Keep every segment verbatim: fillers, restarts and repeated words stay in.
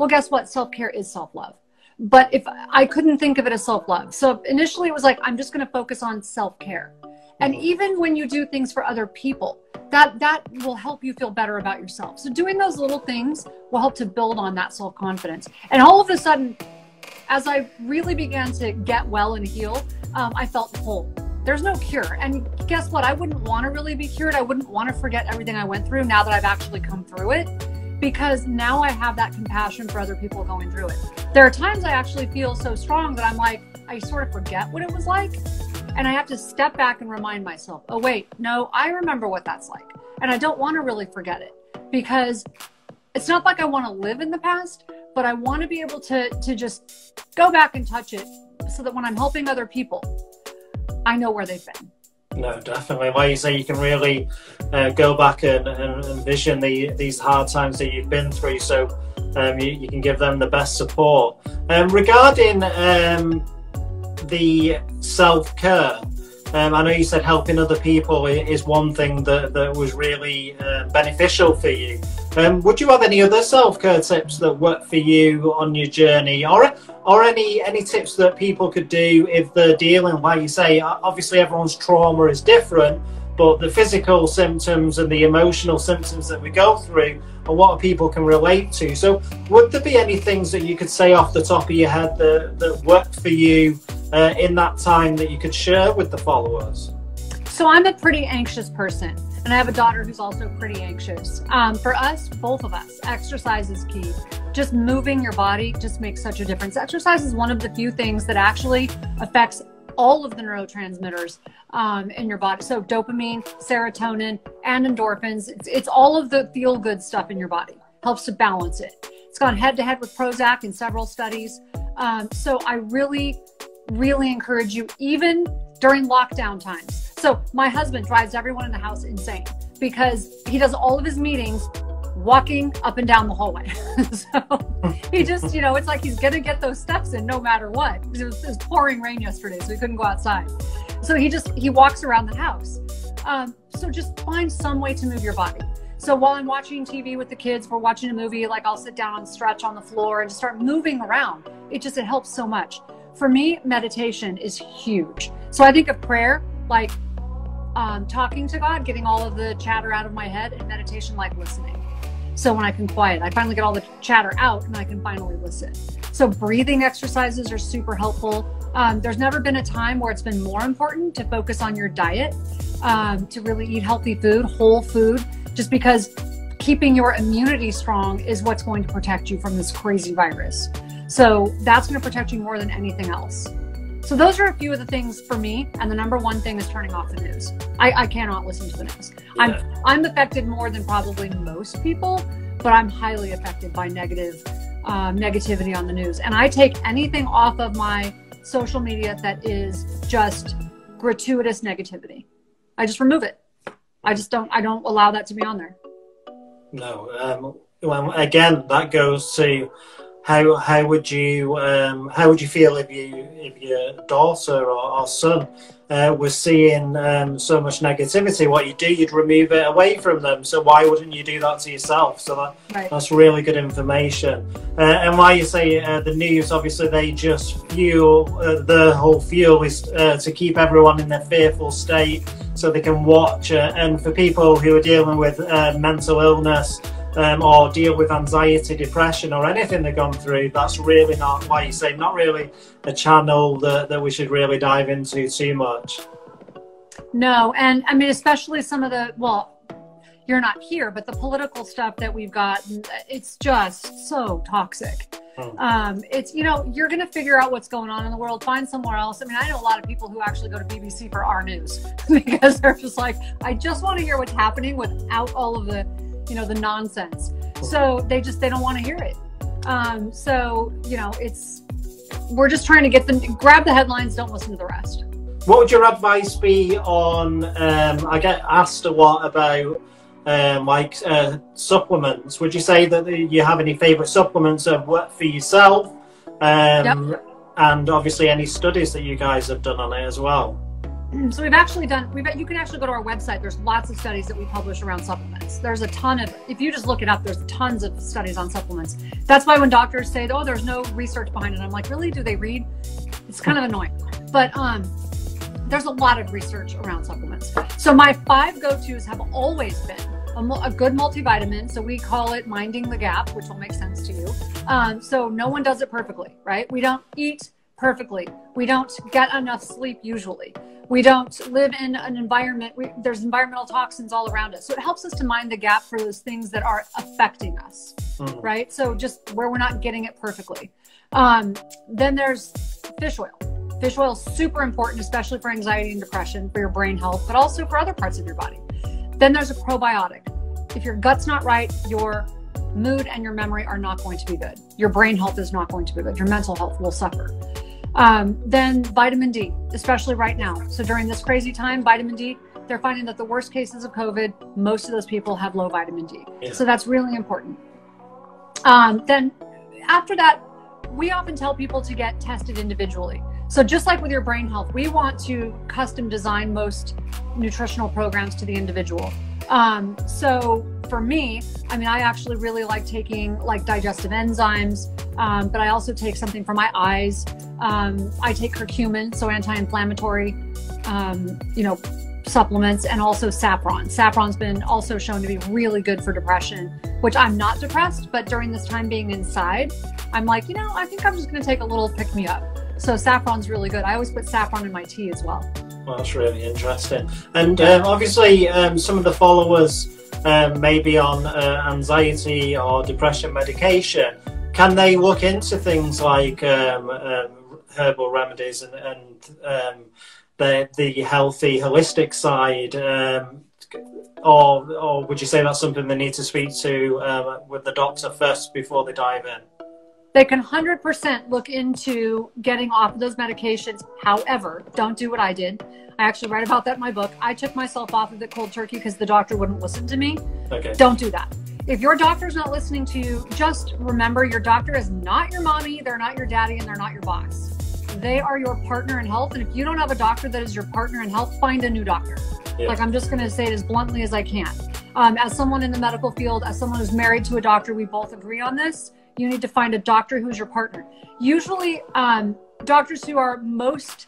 well, guess what? Self-care is self-love. But if I couldn't think of it as self-love. So initially it was like, I'm just going to focus on self-care. And even when you do things for other people, that, that will help you feel better about yourself. So doing those little things will help to build on that self-confidence. And all of a sudden, as I really began to get well and heal, um, I felt whole. There's no cure. And guess what? I wouldn't want to really be cured. I wouldn't want to forget everything I went through now that I've actually come through it, because now I have that compassion for other people going through it. There are times I actually feel so strong that I'm like, I sort of forget what it was like. And I have to step back and remind myself, oh, wait, no, I remember what that's like. And I don't want to really forget it, because it's not like I want to live in the past, but I want to be able to, to just go back and touch it so that when I'm helping other people, I know where they've been. No, definitely. Like you say, you can really uh, go back and, and envision the, these hard times that you've been through, so um, you, you can give them the best support. Um, regarding um, the self-care, um, I know you said helping other people is one thing that, that was really uh, beneficial for you. Um, would you have any other self-care tips that work for you on your journey, or or any any tips that people could do if they're dealing, like you say, obviously everyone's trauma is different, but the physical symptoms and the emotional symptoms that we go through are what people can relate to. So would there be any things that you could say off the top of your head that, that worked for you uh, in that time that you could share with the followers? So I'm a pretty anxious person, and I have a daughter who's also pretty anxious. Um, for us, both of us, exercise is key. Just moving your body just makes such a difference. Exercise is one of the few things that actually affects all of the neurotransmitters um, in your body. So dopamine, serotonin, and endorphins. It's, it's all of the feel-good stuff in your body. Helps to balance it. It's gone head-to-head with Prozac in several studies. Um, so I really, really encourage you, even during lockdown times. So my husband drives everyone in the house insane because he does all of his meetings walking up and down the hallway. So he just, you know, it's like he's gonna get those steps in no matter what. It was, it was pouring rain yesterday, so he couldn't go outside. So he just, he walks around the house. Um, so just find some way to move your body. So while I'm watching T V with the kids, we're watching a movie, like I'll sit down and stretch on the floor and just start moving around. It just, it helps so much. For me, meditation is huge. So I think of prayer like um, talking to God, getting all of the chatter out of my head, and meditation like listening. So when I can quiet, I finally get all the chatter out and I can finally listen. So breathing exercises are super helpful. Um, there's never been a time where it's been more important to focus on your diet, um, to really eat healthy food, whole food, just because keeping your immunity strong is what's going to protect you from this crazy virus. So that's going to protect you more than anything else. So those are a few of the things for me. And the number one thing is turning off the news. I, I cannot listen to the news. Yeah. I'm, I'm affected more than probably most people, but I'm highly affected by negative um, negativity on the news. And I take anything off of my social media that is just gratuitous negativity. I just remove it. I just don't, I don't allow that to be on there. No. Um, well, again, that goes to How how would you um, how would you feel if you if your daughter or, or son uh, was seeing um, so much negativity? What you do, you'd remove it away from them. So why wouldn't you do that to yourself? So that, right. That's really good information. Uh, and why you say uh, the news, obviously they just fuel. Uh, the whole fuel is uh, to keep everyone in their fearful state, so they can watch. Uh, and for people who are dealing with uh, mental illness. Um, or deal with anxiety, depression, or anything they've gone through, that's really not, like you say, not really a channel that, that we should really dive into too much. No, and I mean, especially some of the, well, you're not here, but the political stuff that we've got, it's just so toxic. Hmm. Um, it's, you know, you're going to figure out what's going on in the world, find somewhere else. I mean, I know a lot of people who actually go to B B C for our news because they're just like, I just want to hear what's happening without all of the, you know, the nonsense. So they just, they don't want to hear it. Um, so, you know, it's, we're just trying to get them, grab the headlines, don't listen to the rest. What would your advice be on, um, I get asked a lot about um, like uh, supplements. Would you say that you have any favorite supplements that work for yourself? Um, yep. And obviously any studies that you guys have done on it as well? So we've actually done, we've, you can actually go to our website. There's lots of studies that we publish around supplements. There's a ton of, if you just look it up, there's tons of studies on supplements. That's why when doctors say, oh, there's no research behind it, I'm like, really? Do they read? It's kind of annoying. But um, there's a lot of research around supplements. So my five go-tos have always been a, a good multivitamin. So we call it minding the gap, which will make sense to you. Um, so no one does it perfectly, right? We don't eat perfectly. We don't get enough sleep usually. We don't live in an environment, we, there's environmental toxins all around us. So it helps us to mind the gap for those things that are affecting us, mm. right? So just where we're not getting it perfectly. Um, then there's fish oil. Fish oil is super important, especially for anxiety and depression, for your brain health, but also for other parts of your body. Then there's a probiotic. If your gut's not right, your mood and your memory are not going to be good. Your brain health is not going to be good. Your mental health will suffer. Um, then vitamin D, especially right now. So during this crazy time, vitamin D, they're finding that the worst cases of COVID, most of those people have low vitamin D. Yeah. So that's really important. Um, then after that, we often tell people to get tested individually. So just like with your brain health, we want to custom design most nutritional programs to the individual. Um, so for me, I mean, I actually really like taking like digestive enzymes, um, but I also take something for my eyes. Um, I take curcumin, so anti-inflammatory, um, you know, supplements, and also saffron. Saffron's been also shown to be really good for depression, which I'm not depressed, but during this time being inside, I'm like, you know, I think I'm just going to take a little pick me up. So saffron's really good. I always put saffron in my tea as well. Well, that's really interesting. And um, obviously, um, some of the followers um, may be on uh, anxiety or depression medication. Can they look into things like um, um, herbal remedies and, and um, the the healthy, holistic side? Um, or, or would you say that's something they need to speak to um, with the doctor first before they dive in? They can one hundred percent look into getting off of those medications. However, don't do what I did. I actually write about that in my book. I took myself off of it cold turkey because the doctor wouldn't listen to me. Okay. Don't do that. If your doctor's not listening to you, just remember your doctor is not your mommy, they're not your daddy, and they're not your boss. They are your partner in health. And if you don't have a doctor that is your partner in health, find a new doctor. Yeah. Like, I'm just going to say it as bluntly as I can. Um, as someone in the medical field, as someone who's married to a doctor, we both agree on this. You need to find a doctor who's your partner. Usually, um, doctors who are most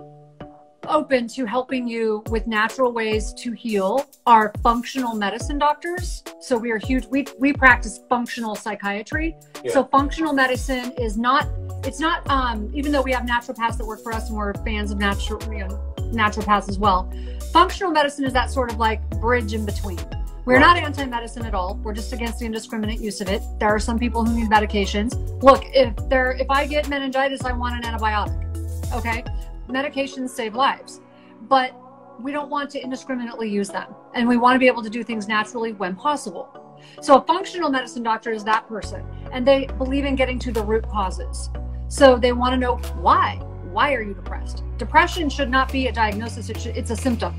open to helping you with natural ways to heal are functional medicine doctors. So we are huge. We we practice functional psychiatry. Yeah. So functional medicine is not. It's not. Um, even though we have naturopaths that work for us and we're fans of natural, you know, naturopaths as well. Functional medicine is that sort of like bridge in between. We're not anti-medicine at all. We're just against the indiscriminate use of it. There are some people who need medications. Look, if there, if I get meningitis, I want an antibiotic. Okay, medications save lives, but we don't want to indiscriminately use them, and we want to be able to do things naturally when possible. So a functional medicine doctor is that person, and they believe in getting to the root causes. So they want to know why. Why are you depressed? Depression should not be a diagnosis. It should, it's a symptom,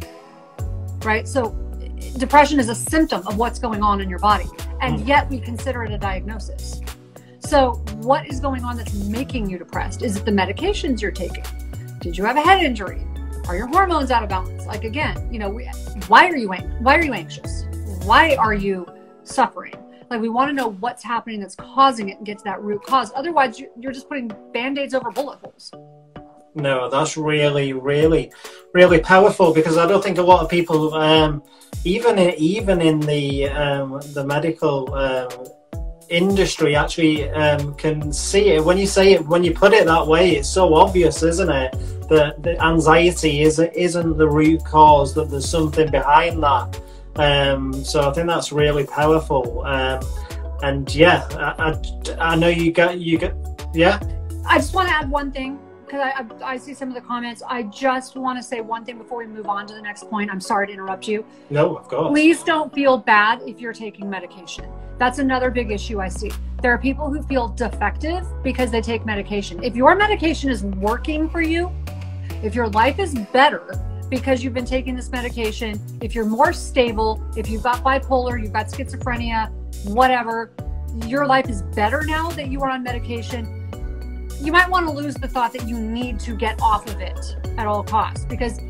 right? So depression is a symptom of what's going on in your body, and yet we consider it a diagnosis. So what is going on that's making you depressed? Is it the medications you're taking? Did you have a head injury? Are your hormones out of balance? Like, again, you know, we, why are you why are you anxious? Why are you suffering? Like, we want to know what's happening that's causing it and get to that root cause. Otherwise, you're just putting band-aids over bullet holes. No, that's really, really, really powerful, because I don't think a lot of people, um, even in, even in the um, the medical um, industry, actually um, can see it. When you say it, when you put it that way, it's so obvious, isn't it? That the anxiety is isn't the root cause. That there's something behind that. Um, so I think that's really powerful. Um, and yeah, I, I, I know you got you got yeah. I just want to add one thing. Because I, I, I see some of the comments. I just want to say one thing before we move on to the next point. I'm sorry to interrupt you. No, of course. Please don't feel bad if you're taking medication. That's another big issue I see. There are people who feel defective because they take medication. If your medication is working for you, if your life is better because you've been taking this medication, if you're more stable, if you've got bipolar, you've got schizophrenia, whatever, your life is better now that you are on medication, you might want to lose the thought that you need to get off of it at all costs, because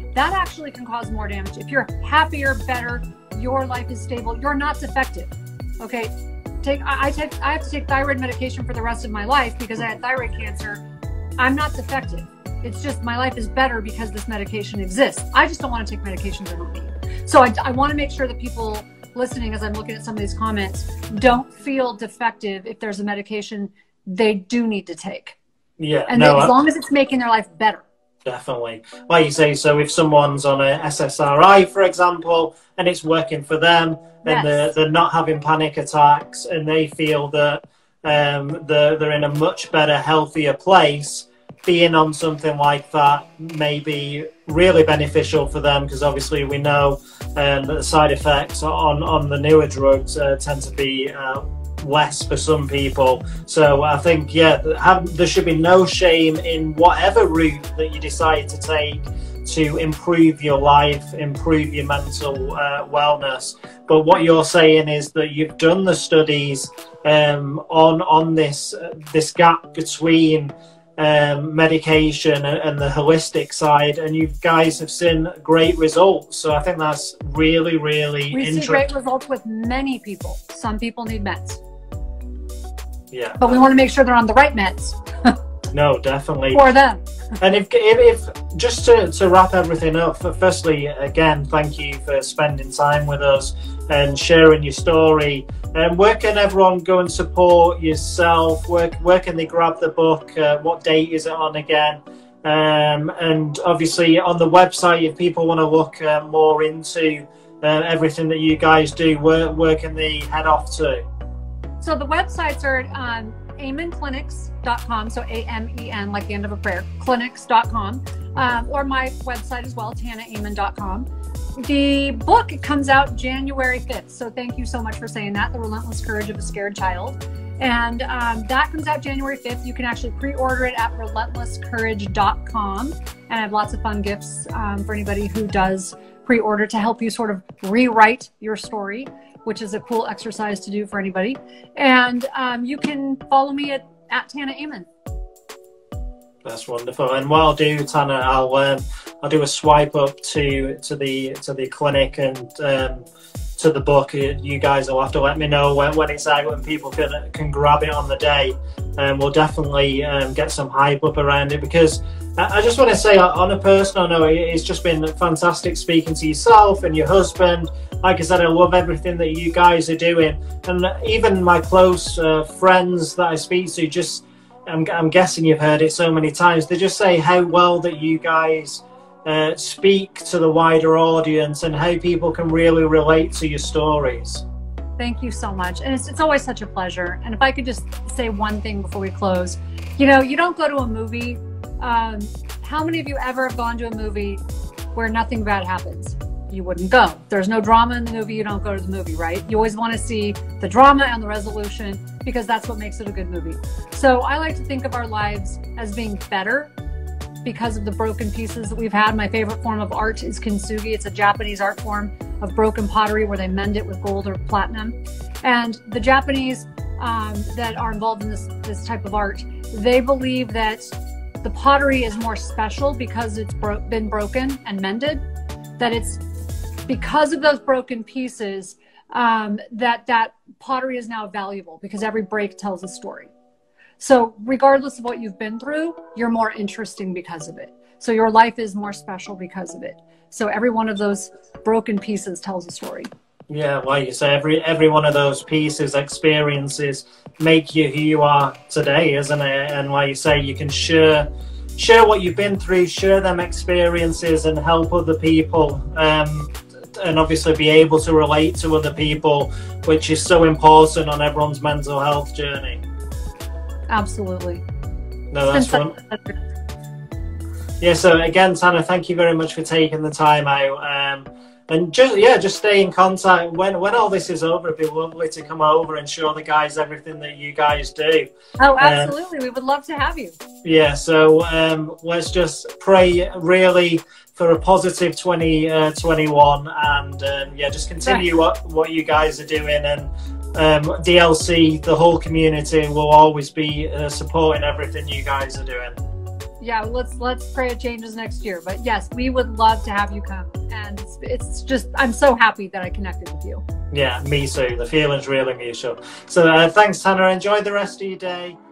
that actually can cause more damage. If you're happier, better, your life is stable, you're not defective. Okay, take I, I take I have to take thyroid medication for the rest of my life because I had thyroid cancer. I'm not defective. It's just my life is better because this medication exists. I just don't want to take medications I don't need. So I, I want to make sure that people listening, as I'm looking at some of these comments, don't feel defective if there's a medication they do need to take. Yeah, and no, they, as I, long as it's making their life better. Definitely. Like you say, so if someone's on a S S R I, for example, and it's working for them, and yes. they're, they're not having panic attacks, and they feel that um, they're, they're in a much better, healthier place, being on something like that may be really beneficial for them, because obviously we know um, that the side effects on, on the newer drugs uh, tend to be uh, less for some people. So I think, yeah, have, there should be no shame in whatever route that you decide to take to improve your life, improve your mental uh, wellness. But what you're saying is that you've done the studies um, on on this uh, this gap between um, medication and, and the holistic side, and you guys have seen great results. So I think that's really, really we interesting. see great results with many people. Some people need meds. Yeah, but we want to make sure they're on the right meds. No, definitely. For them. And if, if, if just to, to wrap everything up, firstly, again, thank you for spending time with us and sharing your story. And um, where can everyone go and support yourself? Where, where can they grab the book? Uh, what date is it on again? Um, and obviously on the website, if people want to look uh, more into uh, everything that you guys do, where, where can they head off to? So the websites are um, amen clinics dot com, so A M E N, like the end of a prayer, clinics dot com, um, or my website as well, tana amen dot com. The book comes out January fifth, so thank you so much for saying that, The Relentless Courage of a Scared Child. And um, that comes out January fifth. You can actually pre-order it at relentless courage dot com, and I have lots of fun gifts um, for anybody who does pre-order to help you sort of rewrite your story, which is a cool exercise to do for anybody. And um, you can follow me at, at Tana Amen. That's wonderful. And what I'll do, Tana, I'll um, I'll do a swipe up to to the to the clinic and um, to the book. You guys will have to let me know when, when it's out, when people can can grab it on the day. And um, we'll definitely um, get some hype up around it, because I just want to say, on a personal note, it's just been fantastic speaking to yourself and your husband. Like I said, I love everything that you guys are doing. And even my close uh, friends that I speak to, just, I'm, I'm guessing you've heard it so many times, they just say how well that you guys uh, speak to the wider audience and how people can really relate to your stories. Thank you so much. And it's, it's always such a pleasure. And if I could just say one thing before we close, you know, you don't go to a movie. Um, how many of you ever have gone to a movie where nothing bad happens? You wouldn't go. If there's no drama in the movie, you don't go to the movie, right? You always want to see the drama and the resolution, because that's what makes it a good movie. So I like to think of our lives as being better because of the broken pieces that we've had. My favorite form of art is kintsugi. It's a Japanese art form of broken pottery where they mend it with gold or platinum. And the Japanese um, that are involved in this, this type of art, they believe that the pottery is more special because it's bro- been broken and mended, that it's because of those broken pieces um, that that pottery is now valuable, because every break tells a story. So regardless of what you've been through, you're more interesting because of it. So your life is more special because of it. So every one of those broken pieces tells a story. Yeah, like you say, every every one of those pieces, experiences, make you who you are today, isn't it? And like you say, you can share share what you've been through, share them experiences, and help other people, um, and obviously be able to relate to other people, which is so important on everyone's mental health journey. Absolutely. No, that's fun. Yeah. So again, Tana, thank you very much for taking the time out. Um, And just yeah, just stay in contact. When when all this is over, it'd be lovely to come over and show the guys everything that you guys do. Oh, absolutely. Um, we would love to have you. Yeah, so um, let's just pray really for a positive twenty twenty-one, and um, yeah, just continue what, what you guys are doing. And um, D L C, the whole community, will always be uh, supporting everything you guys are doing. Yeah, let's let's pray it changes next year. But yes, we would love to have you come. And it's, it's just, I'm so happy that I connected with you. Yeah, me too. The feeling's really mutual. So uh, thanks, Tanner. Enjoy the rest of your day.